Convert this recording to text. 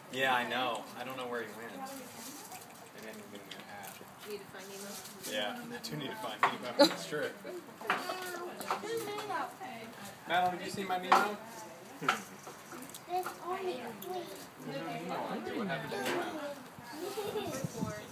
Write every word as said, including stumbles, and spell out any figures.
Yeah, I know. I don't know where he went. They didn't even give me a hat. You need to find Nemo? Yeah, I do need to find Nemo. That's true. Madeline, did you see my Nemo? There's only three. What happened to Nemo?